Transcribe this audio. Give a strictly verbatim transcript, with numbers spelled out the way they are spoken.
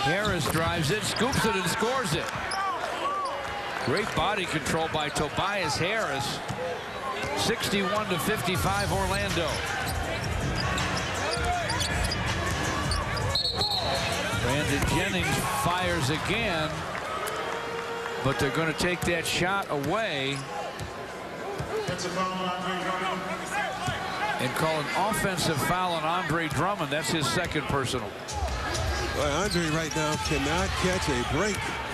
Harris drives it, scoops it, and scores it. Great body control by Tobias Harris. sixty-one to fifty-five, Orlando. Brandon Jennings fires again, but they're going to take that shot away and call an offensive foul on Andre Drummond. That's his second personal. Well, Andre right now cannot catch a break.